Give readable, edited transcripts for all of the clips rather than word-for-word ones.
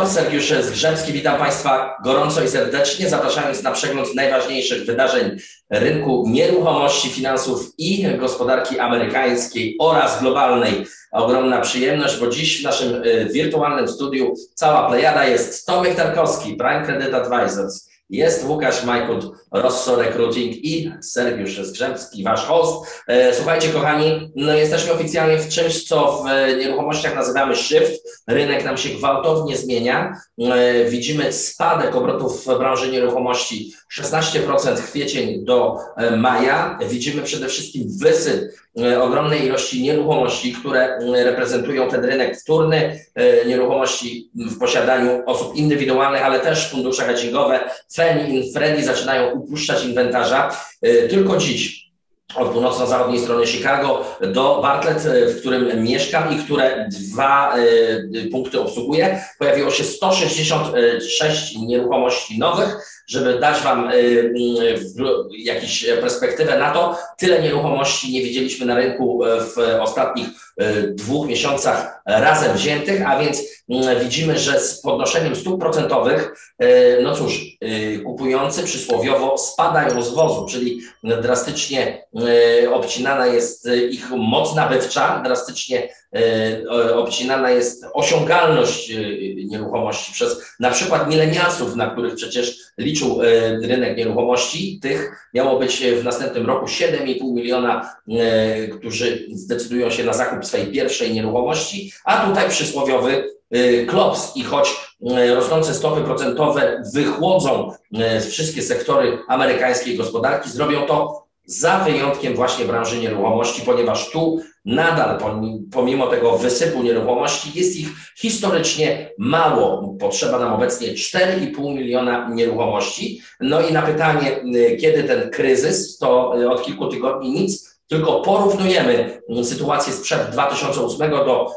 Sergiusz Zgrzebski, witam Państwa gorąco i serdecznie, zapraszając na przegląd najważniejszych wydarzeń rynku nieruchomości, finansów i gospodarki amerykańskiej oraz globalnej. Ogromna przyjemność, bo dziś w naszym wirtualnym studiu cała plejada jest Tomek Tarkowski, Prime Credit Advisors, jest Łukasz Majkut, Rosso Recruiting i Sergiusz Zgrzebski, wasz host. Słuchajcie kochani, no jesteśmy oficjalnie w czymś, co w nieruchomościach nazywamy shift. Rynek nam się gwałtownie zmienia. Widzimy spadek obrotów w branży nieruchomości 16% kwiecień do maja. Widzimy przede wszystkim wysyp ogromnej ilości nieruchomości, które reprezentują ten rynek wtórny, nieruchomości w posiadaniu osób indywidualnych, ale też fundusze hedgingowe, Fannie i Freddie zaczynają upuszczać inwentarza. Tylko dziś od północno-zachodniej strony Chicago do Bartlett, w którym mieszkam i które dwa punkty obsługuję, pojawiło się 166 nieruchomości nowych. Żeby dać Wam jakąś perspektywę na to, tyle nieruchomości nie widzieliśmy na rynku w ostatnich 2 miesiącach razem wziętych, a więc widzimy, że z podnoszeniem stóp procentowych, no cóż, kupujący przysłowiowo spadają z wozu, czyli drastycznie obcinana jest ich moc nabywcza, drastycznie obcinana jest osiągalność nieruchomości przez na przykład milenialsów, na których przecież liczył rynek nieruchomości. Tych miało być w następnym roku 7,5 miliona, którzy zdecydują się na zakup swojej pierwszej nieruchomości, a tutaj przysłowiowy klops i choć rosnące stopy procentowe wychłodzą wszystkie sektory amerykańskiej gospodarki, zrobią to za wyjątkiem właśnie branży nieruchomości, ponieważ tu nadal pomimo tego wysypu nieruchomości jest ich historycznie mało. Potrzeba nam obecnie 4,5 miliona nieruchomości. No i na pytanie, kiedy ten kryzys, to od kilku tygodni nic, tylko porównujemy sytuację sprzed 2008 do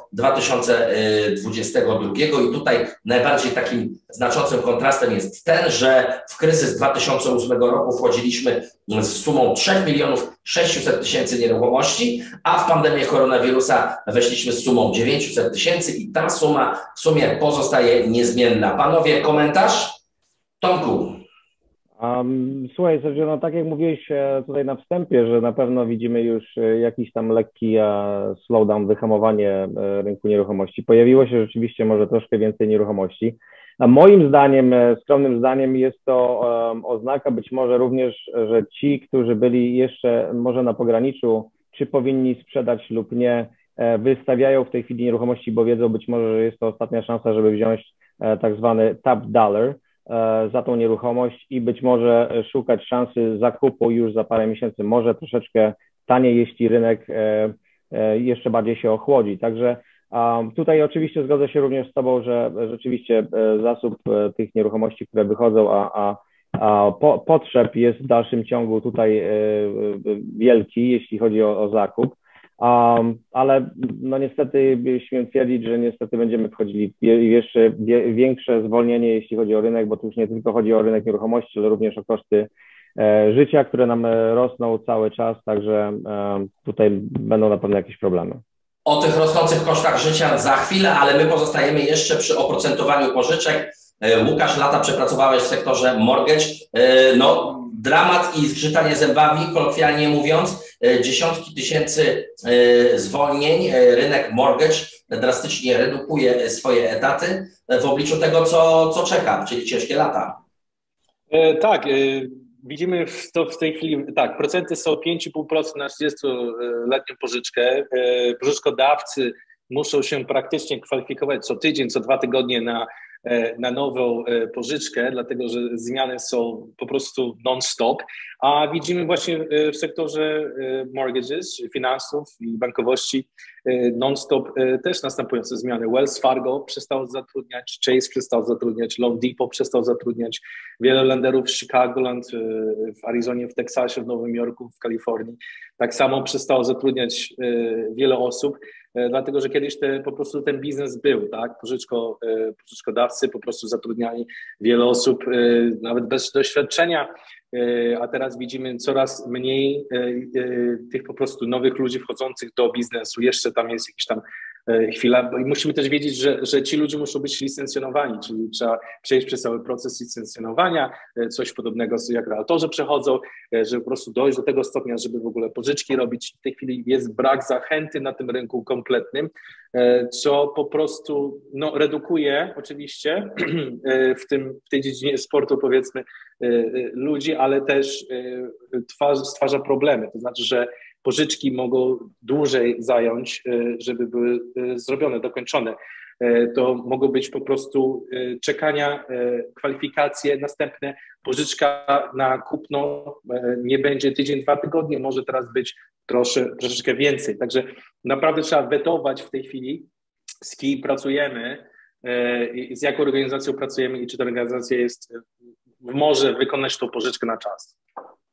2022 i tutaj najbardziej takim znaczącym kontrastem jest ten, że w kryzys 2008 roku wchodziliśmy z sumą 3 600 000 nieruchomości, a w pandemię koronawirusa weszliśmy z sumą 900 000 i ta suma w sumie pozostaje niezmienna. Panowie, komentarz? Tomku. Słuchaj, Sergio, no tak jak mówiłeś tutaj na wstępie, że na pewno widzimy już jakiś tam lekki slowdown, wyhamowanie rynku nieruchomości. Pojawiło się rzeczywiście może troszkę więcej nieruchomości. A moim zdaniem, skromnym zdaniem jest to oznaka być może również, że ci, którzy byli jeszcze może na pograniczu, czy powinni sprzedać lub nie, wystawiają w tej chwili nieruchomości, bo wiedzą być może, że jest to ostatnia szansa, żeby wziąć tak zwany top dollar za tą nieruchomość i być może szukać szansy zakupu już za parę miesięcy, może troszeczkę taniej, jeśli rynek jeszcze bardziej się ochłodzi. Także tutaj oczywiście zgodzę się również z Tobą, że rzeczywiście zasób tych nieruchomości, które wychodzą, a potrzeb jest w dalszym ciągu tutaj wielki, jeśli chodzi o zakup. Ale no niestety śmiem twierdzić, że niestety będziemy wchodzili w jeszcze większe zwolnienie, jeśli chodzi o rynek, bo tu już nie tylko chodzi o rynek nieruchomości, ale również o koszty życia, które nam rosną cały czas, także tutaj będą na pewno jakieś problemy. O tych rosnących kosztach życia za chwilę, ale my pozostajemy jeszcze przy oprocentowaniu pożyczek. Łukasz, lata przepracowałeś w sektorze mortgage. No, dramat i zgrzytanie zębami, kolokwialnie mówiąc, dziesiątki tysięcy zwolnień. Rynek mortgage drastycznie redukuje swoje etaty w obliczu tego, co czeka, czyli ciężkie lata. Tak, widzimy to w tej chwili, tak, procenty są 5,5% na 30-letnią pożyczkę. Pożyczkodawcy muszą się praktycznie kwalifikować co tydzień, co 2 tygodnie na nową pożyczkę, dlatego że zmiany są po prostu non-stop, a widzimy właśnie w sektorze mortgages, finansów i bankowości non-stop też następujące zmiany. Wells Fargo przestał zatrudniać, Chase przestał zatrudniać, Loan Depot przestał zatrudniać, wiele lenderów w Chicagoland, w Arizonie, w Teksasie, w Nowym Jorku, w Kalifornii. Tak samo przestało zatrudniać wiele osób, dlatego że kiedyś po prostu ten biznes był, tak? Pożyczkodawcy po prostu zatrudniali wiele osób, nawet bez doświadczenia, a teraz widzimy coraz mniej tych po prostu nowych ludzi wchodzących do biznesu. Jeszcze tam jest jakiś tam chwila. I musimy też wiedzieć, że ci ludzie muszą być licencjonowani, czyli trzeba przejść przez cały proces licencjonowania, coś podobnego jak realtorzy przechodzą, żeby po prostu dojść do tego stopnia, żeby w ogóle pożyczki robić. W tej chwili jest brak zachęty na tym rynku kompletnym, co po prostu redukuje oczywiście w tej dziedzinie sportu, powiedzmy, ludzi, ale też stwarza problemy. To znaczy, że pożyczki mogą dłużej zająć, żeby były zrobione, dokończone. To mogą być po prostu czekania, kwalifikacje następne. Pożyczka na kupno nie będzie tydzień, 2 tygodnie, może teraz być troszeczkę więcej. Także naprawdę trzeba wetować w tej chwili, z kim pracujemy, z jaką organizacją pracujemy i czy ta organizacja może wykonać tą pożyczkę na czas.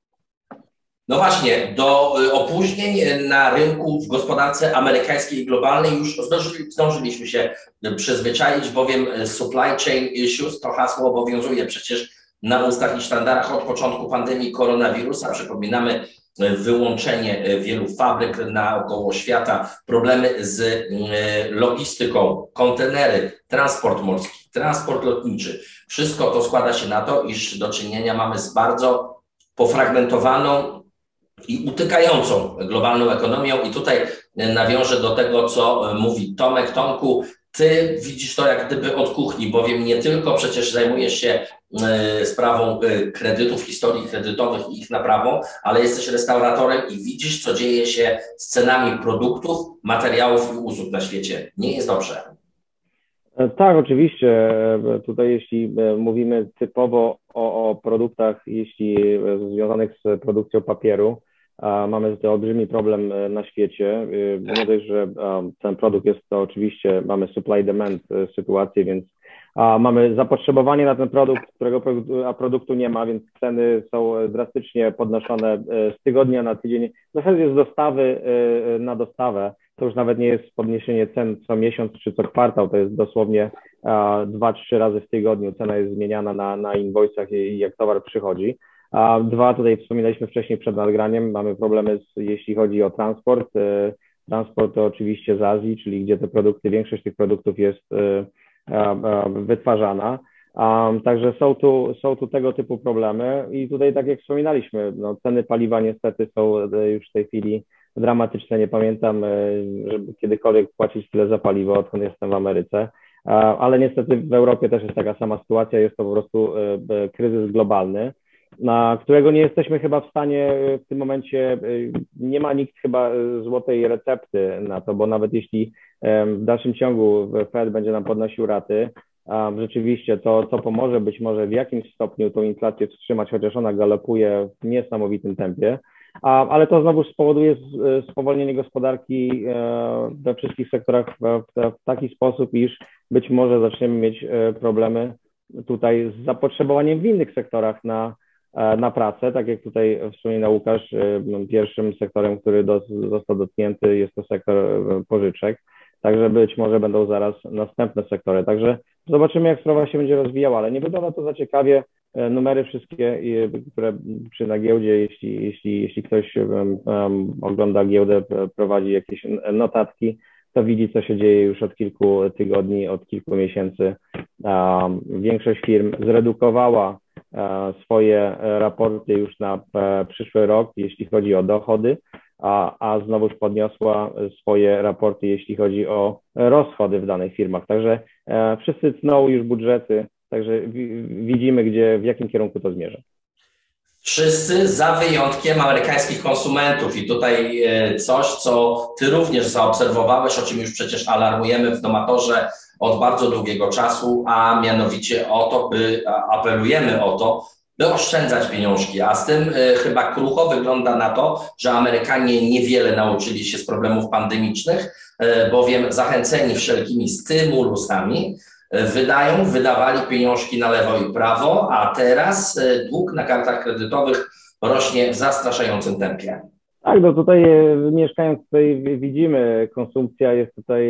No właśnie, do opóźnień na rynku w gospodarce amerykańskiej i globalnej już zdążyliśmy się przyzwyczaić, bowiem supply chain issues, to hasło obowiązuje przecież na ustach i sztandarach od początku pandemii koronawirusa. Przypominamy wyłączenie wielu fabryk naokoło świata, problemy z logistyką, kontenery, transport morski, transport lotniczy. Wszystko to składa się na to, iż do czynienia mamy z bardzo pofragmentowaną i utykającą globalną ekonomią. I tutaj nawiążę do tego, co mówi Tomek. Tomku, ty widzisz to jak gdyby od kuchni, bowiem nie tylko przecież zajmujesz się sprawą kredytów, historii kredytowych i ich naprawą, ale jesteś restauratorem i widzisz, co dzieje się z cenami produktów, materiałów i usług na świecie. Nie jest dobrze. Tak, oczywiście. Tutaj jeśli mówimy typowo o produktach, jeśli związanych z produkcją papieru, mamy tutaj olbrzymi problem na świecie. Nie dość, że ten produkt jest to oczywiście, mamy supply-demand sytuację, więc mamy zapotrzebowanie na ten produkt, a produktu nie ma, więc ceny są drastycznie podnoszone z tygodnia na tydzień. W zasadzie z dostawy na dostawę. To już nawet nie jest podniesienie cen co miesiąc czy co kwartał, to jest dosłownie 2-3 razy w tygodniu. Cena jest zmieniana na invoice'ach i jak towar przychodzi. Dwa, tutaj wspominaliśmy wcześniej przed nagraniem, mamy problemy jeśli chodzi o transport. Transport to oczywiście z Azji, czyli gdzie te produkty, większość tych produktów jest wytwarzana. Także są tu tego typu problemy i tutaj tak jak wspominaliśmy, ceny paliwa niestety są już w tej chwili dramatyczne. Nie pamiętam, żeby kiedykolwiek płacić tyle za paliwo, odkąd jestem w Ameryce, ale niestety w Europie też jest taka sama sytuacja, jest to po prostu kryzys globalny, na którego nie jesteśmy chyba w stanie w tym momencie, nie ma nikt chyba złotej recepty na to, bo nawet jeśli w dalszym ciągu Fed będzie nam podnosił raty, rzeczywiście to pomoże być może w jakimś stopniu tą inflację wstrzymać, chociaż ona galopuje w niesamowitym tempie, ale to znowu spowoduje spowolnienie gospodarki we wszystkich sektorach w taki sposób, iż być może zaczniemy mieć problemy tutaj z zapotrzebowaniem w innych sektorach na pracę. Tak jak tutaj wspominał Łukasz, pierwszym sektorem, który został dotknięty, jest to sektor pożyczek. Także być może będą zaraz następne sektory. Także zobaczymy, jak sprawa się będzie rozwijała, ale nie wygląda to za ciekawie. Numery wszystkie, które na giełdzie, jeśli ktoś ogląda giełdę, prowadzi jakieś notatki, to widzi, co się dzieje już od kilku tygodni, od kilku miesięcy. Większość firm zredukowała swoje raporty już na przyszły rok, jeśli chodzi o dochody, a znowuż podniosła swoje raporty, jeśli chodzi o rozchody w danych firmach. Także wszyscy cną już budżety, także widzimy, w jakim kierunku to zmierza. Wszyscy za wyjątkiem amerykańskich konsumentów i tutaj coś, co ty również zaobserwowałeś, o czym już przecież alarmujemy w Domatorze od bardzo długiego czasu, a mianowicie apelujemy o to, by oszczędzać pieniążki, a z tym chyba krucho wygląda na to, że Amerykanie niewiele nauczyli się z problemów pandemicznych, bowiem zachęceni wszelkimi stymulusami wydawali pieniążki na lewo i prawo, a teraz dług na kartach kredytowych rośnie w zastraszającym tempie. Tak, no tutaj mieszkając tutaj widzimy, konsumpcja jest tutaj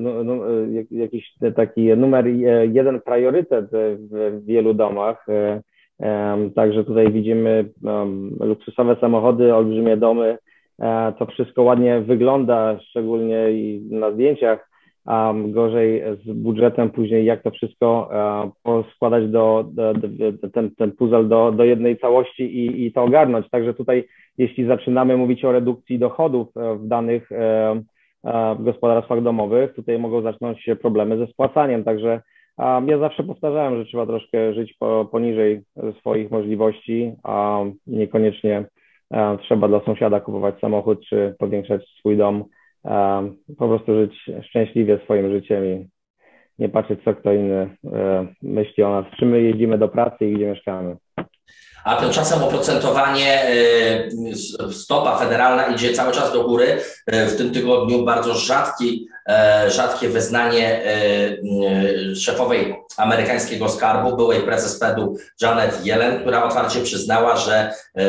jakiś taki numer jeden priorytet w wielu domach. Także tutaj widzimy luksusowe samochody, olbrzymie domy. To wszystko ładnie wygląda, szczególnie i na zdjęciach, gorzej z budżetem później, jak to wszystko poskładać ten puzzle do jednej całości i to ogarnąć. Także tutaj, jeśli zaczynamy mówić o redukcji dochodów w danych gospodarstwach domowych, tutaj mogą zacząć się problemy ze spłacaniem. Także ja zawsze powtarzałem, że trzeba troszkę żyć poniżej swoich możliwości, a niekoniecznie trzeba dla sąsiada kupować samochód czy powiększać swój dom. Po prostu żyć szczęśliwie swoim życiem i nie patrzeć, co kto inny myśli o nas, czy my jeździmy do pracy i gdzie mieszkamy. A tymczasem oprocentowanie, stopa federalna idzie cały czas do góry. W tym tygodniu bardzo rzadkie wyznanie szefowej amerykańskiego skarbu, byłej prezes Fedu Janet Yellen, która otwarcie przyznała, że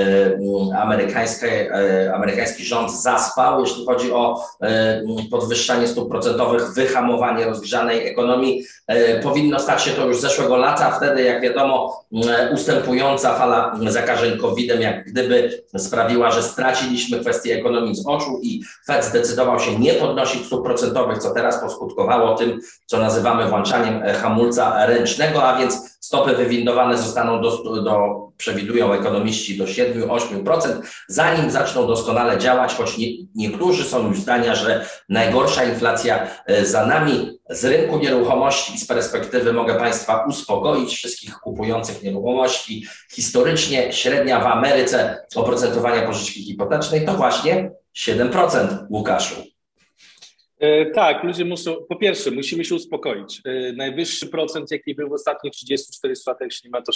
amerykański rząd zaspał, jeśli chodzi o podwyższanie stóp procentowych, wyhamowanie rozgrzanej ekonomii. Powinno stać się to już zeszłego lata, wtedy, jak wiadomo, ustępująca fala zakażeń COVID-em jak gdyby sprawiła, że straciliśmy kwestię ekonomii z oczu i Fed zdecydował się nie podnosić stóp procentowych, co teraz poskutkowało tym, co nazywamy włączaniem hamulca ręcznego, a więc stopy wywindowane zostaną przewidują ekonomiści do 7-8%, zanim zaczną doskonale działać, choć niektórzy są już zdania, że najgorsza inflacja za nami. Z rynku nieruchomości i z perspektywy mogę Państwa uspokoić, wszystkich kupujących nieruchomości. Historycznie średnia w Ameryce oprocentowania pożyczki hipotecznej to właśnie 7%, Łukaszu. Tak, ludzie muszą, po pierwsze, musimy się uspokoić. Najwyższy procent, jaki był w ostatnich 30-40 latach, jeśli nie ma, to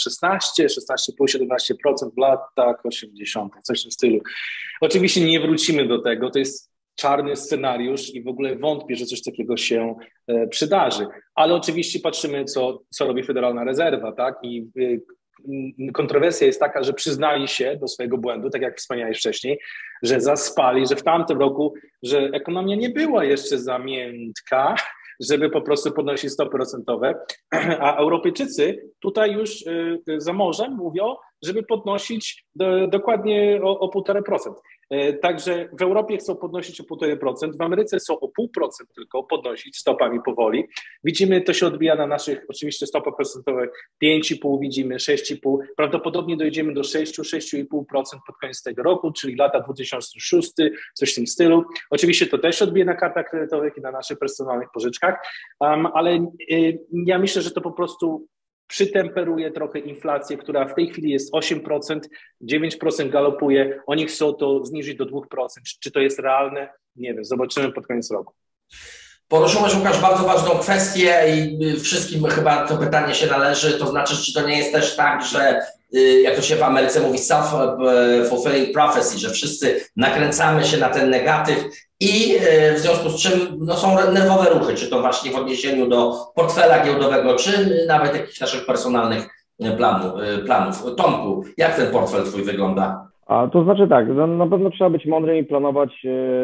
16,5-17% w latach 80., coś w tym stylu. Oczywiście nie wrócimy do tego, to jest czarny scenariusz i w ogóle wątpię, że coś takiego się przydarzy. Ale oczywiście patrzymy, co robi Federalna Rezerwa, tak? I kontrowersja jest taka, że przyznali się do swojego błędu, tak jak wspomniałeś wcześniej, że zaspali, że w tamtym roku, że ekonomia nie była jeszcze za miękka, żeby po prostu podnosić stopy procentowe, a Europejczycy tutaj już za morzem mówią, żeby podnosić dokładnie o 1,5%. Także w Europie chcą podnosić o 1,5%, w Ameryce są o 0,5% tylko podnosić stopami powoli. Widzimy, to się odbija na naszych oczywiście stopach procentowych 5,5%, widzimy 6,5%, prawdopodobnie dojdziemy do 6-6,5% pod koniec tego roku, czyli lata 2006, coś w tym stylu. Oczywiście to też odbije na kartach kredytowych i na naszych personalnych pożyczkach, ale ja myślę, że to po prostu przytemperuje trochę inflację, która w tej chwili jest 8%, 9% galopuje, oni chcą to zniżyć do 2%. Czy to jest realne? Nie wiem, zobaczymy pod koniec roku. Poruszyłeś, Łukasz, bardzo ważną kwestię i wszystkim chyba to pytanie się należy, to znaczy, czy to nie jest też tak, że jak to się w Ameryce mówi self-fulfilling prophecy, że wszyscy nakręcamy się na ten negatyw i w związku z czym są nerwowe ruchy, czy to właśnie w odniesieniu do portfela giełdowego, czy nawet jakichś naszych personalnych planów. Tomku, jak ten portfel twój wygląda? To znaczy tak, na pewno trzeba być mądrym i planować,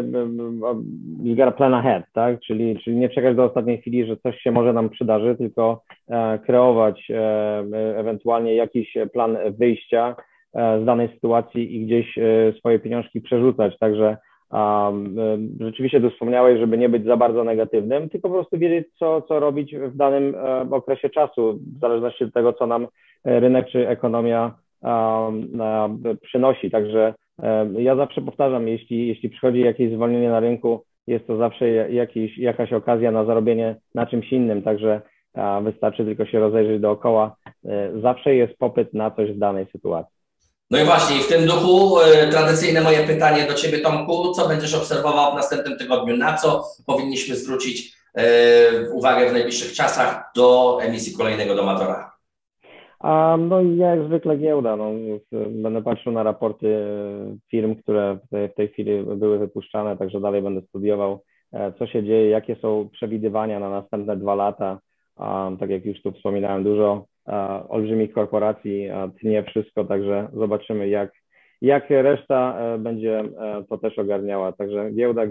you gotta plan ahead, tak? Czyli nie czekać do ostatniej chwili, że coś się może nam przydarzy, tylko kreować ewentualnie jakiś plan wyjścia z danej sytuacji i gdzieś swoje pieniążki przerzucać. Także rzeczywiście tu wspomniałeś, żeby nie być za bardzo negatywnym, tylko po prostu wiedzieć, co robić w danym okresie czasu, w zależności od tego, co nam rynek czy ekonomia przynosi. Także ja zawsze powtarzam, jeśli przychodzi jakieś zwolnienie na rynku, jest to zawsze jakaś okazja na zarobienie na czymś innym, także wystarczy tylko się rozejrzeć dookoła. Zawsze jest popyt na coś w danej sytuacji. No i właśnie, w tym duchu tradycyjne moje pytanie do Ciebie, Tomku, co będziesz obserwował w następnym tygodniu, na co powinniśmy zwrócić uwagę w najbliższych czasach do emisji kolejnego domatora? No jak zwykle giełda. Będę patrzył na raporty firm, które w tej chwili były wypuszczane, także dalej będę studiował, co się dzieje, jakie są przewidywania na następne 2 lata. Tak jak już tu wspominałem, dużo olbrzymich korporacji tnie wszystko, także zobaczymy, jak reszta będzie to też ogarniała. Także giełda.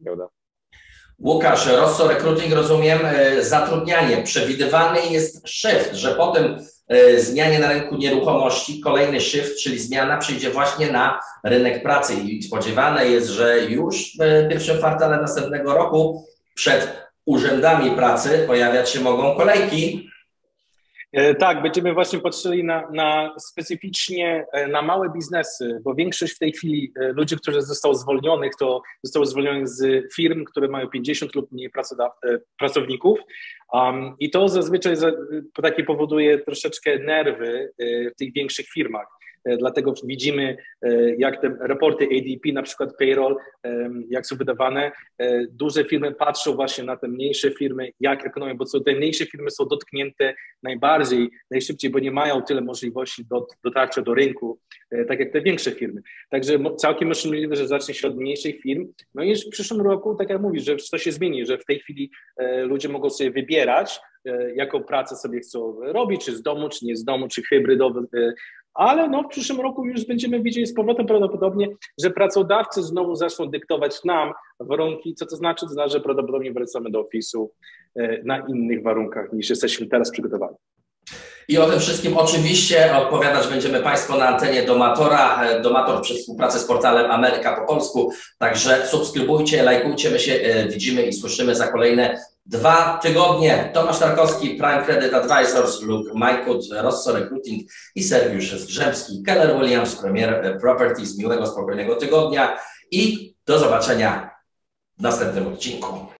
Łukasz, Rosso Recruiting, rozumiem, zatrudnianie. Przewidywany jest shift, że po tym zmianie na rynku nieruchomości kolejny shift, czyli zmiana przyjdzie właśnie na rynek pracy i spodziewane jest, że już w pierwszym kwartale następnego roku przed urzędami pracy pojawiać się mogą kolejki. Tak, będziemy właśnie patrzyli na specyficznie na małe biznesy, bo większość w tej chwili ludzi, którzy zostało zwolnionych, to zostało zwolnionych z firm, które mają 50 lub mniej pracowników i to zazwyczaj takie powoduje troszeczkę nerwy w tych większych firmach. Dlatego widzimy, jak te raporty ADP, na przykład payroll, jak są wydawane, duże firmy patrzą właśnie na te mniejsze firmy, jak ekonomią, bo te mniejsze firmy są dotknięte najszybciej, bo nie mają tyle możliwości dotarcia do rynku, tak jak te większe firmy. Także całkiem możliwe, że zacznie się od mniejszych firm. No i w przyszłym roku, tak jak mówisz, że to się zmieni, że w tej chwili ludzie mogą sobie wybierać, jaką pracę sobie chcą robić, czy z domu, czy nie z domu, czy hybrydowy, ale no w przyszłym roku już będziemy widzieli z powrotem prawdopodobnie, że pracodawcy znowu zaczną dyktować nam warunki. Co to znaczy? To znaczy, że prawdopodobnie wracamy do ofisu na innych warunkach niż jesteśmy teraz przygotowani. I o tym wszystkim oczywiście odpowiadać będziemy Państwu na antenie Domatora. Domator przy współpracy z portalem Ameryka po polsku. Także subskrybujcie, lajkujcie. My się widzimy i słyszymy za kolejne 2 tygodnie. Tomasz Tarkowski, Prime Credit Advisors, Luke Majkut, Rosso Recruiting i Sergiusz Zgrzebski, Keller Williams, Premier Properties. Miłego, spokojnego tygodnia i do zobaczenia w następnym odcinku.